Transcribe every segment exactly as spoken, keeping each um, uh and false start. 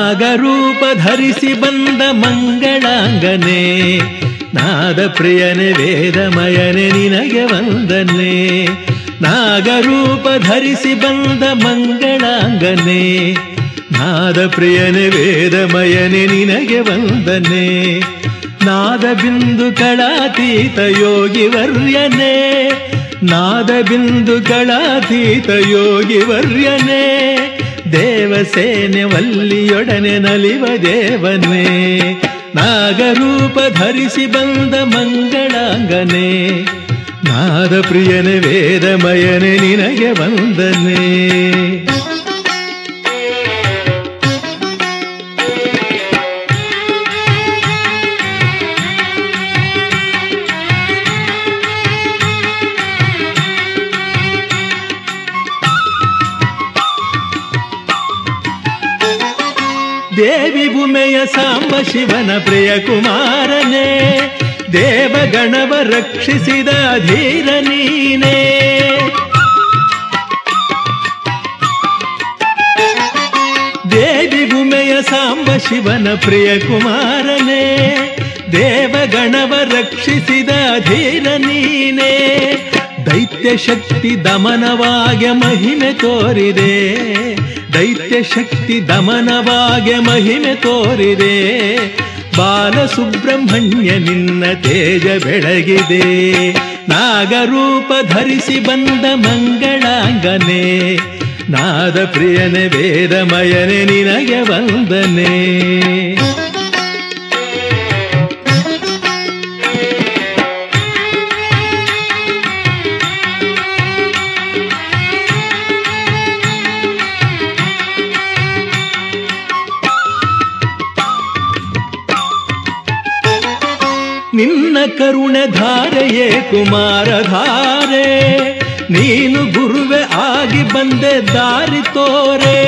ನಾಗರೂಪ ಧರಿಸಿ ಬಂದ ಮಂಗಳಾಂಗನೆ, ನಾದ ಪ್ರಿಯನೆ ವೇದಮಯನೆ ನಿನಗೆ ವಂದನೆ. ನಾಗರೂಪ ಧರಿಸಿ ಬಂದ ಮಂಗಳಾಂಗನೆ, ನಾದ ಪ್ರಿಯನೆ ವೇದಮಯನೆ ನಿನಗೆ ವಂದನೆ. ನಾದ ಬಿಂದು ಕಳಾತೀತ ಯೋಗಿ ವರ್ಯನೆ, ನಾದ ಬಿಂದು ಕಳಾತೀತ ಯೋಗಿ ವರ್ಯನೆ. ದೇವಸೇನೆ ವಲ್ಲಿಯೊಡನೆ ನಲಿವ ದೇವನೇ, ನಾಗರೂಪ ಧರಿಸಿ ಬಂದ ಮಂಗಳಾಂಗನೆ, ನಾದ ಪ್ರಿಯನೆ ವೇದಮಯನೆ ನಿನಗೆ ವಂದನೆ. ದೇವಿ ಭೂಮೆಯ ಸಾಂಬ ಶಿವನ ಪ್ರಿಯ ಕುಮಾರನೇ, ದೇವಗಣವ ರಕ್ಷಿಸಿದ ಧೀರ ನೀನೇ. ದೇವಿ ಭೂಮೆಯ ಸಾಂಬ ಶಿವನ ಪ್ರಿಯ ಕುಮಾರನೇ, ದೇವಗಣವ ರಕ್ಷಿಸಿದ ಧೀರ ನೀನೇ. ದೈತ್ಯ ಶಕ್ತಿ ದಮನವಾಗಿ ಮಹಿಮೆ ತೋರಿದೆ, ದೈತ್ಯ ಶಕ್ತಿ ದಮನವಾಗಿ ಮಹಿಮೆ ತೋರಿದೆ. ಬಾಲಸುಬ್ರಹ್ಮಣ್ಯ ನಿನ್ನ ತೇಜ ಬೆಳಗಿದೆ, ನಾಗರೂಪ ಧರಿಸಿ ಬಂದ ಮಂಗಳಾಂಗನೆ, ನಾದ ಪ್ರಿಯನೆ ವೇದಮಯನೆ ನಿನಗೆ ವಂದನೆ. ನಿನ್ನ ಕರುಣೆ ಧಾರೆಯೇ ಕುಮಾರ ಧಾರೆ, ನೀನು ಗುರುವೆ ಆಗಿ ಬಂದೆ ದಾರಿ ತೋರೆ.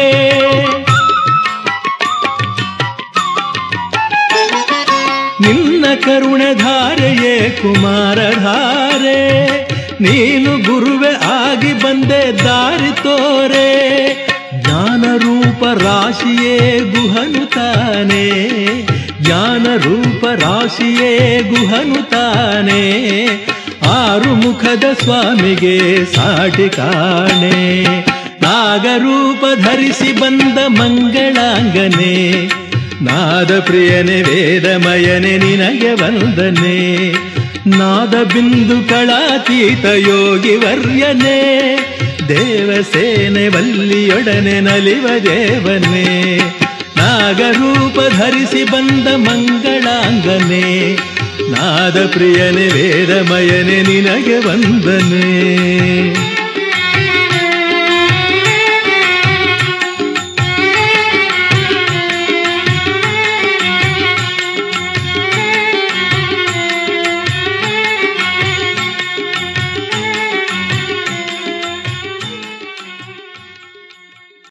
ನಿನ್ನ ಕರುಣೆ ಧಾರೆಯೇ ಕುಮಾರ ಧಾರೆ, ನೀನು ಗುರುವೆ ಆಗಿ ಬಂದೆ ದಾರಿ ತೋರೆ. ಜ್ಞಾನ ರೂಪ ರಾಶಿಯೇ ಗುಹನು ತಾನೆ, ಜ್ಞಾನ ರೂಪ ರಾಶಿಯೇ ಗುಹನು ತಾನೆ. ಆರು ಮುಖದ ಸ್ವಾಮಿಗೆ ಸಾಟಿ ಕಾಣೆ, ನಾಗರೂಪ ಧರಿಸಿ ಬಂದ ಮಂಗಳಾಂಗನೆ, ನಾದ ಪ್ರಿಯನೆ ವೇದಮಯನೆ ನಿನಗೆ ವಂದನೆ. ನಾದ ಬಿಂದು ಕಳಾತೀತ ಯೋಗಿ ವರ್ಯನೆ, ದೇವಸೇನೆ ವಲ್ಲಿಯೊಡನೆ ನಲಿವ ದೇವನೇ. ನಾಗರೂಪ ಧರಿಸಿ ಬಂದ ಮಂಗಳಾಂಗನೆ, ನಾದ ಪ್ರಿಯನೆ ವೇದಮಯನೆ ನಿನಗೆ ವಂದನೆ.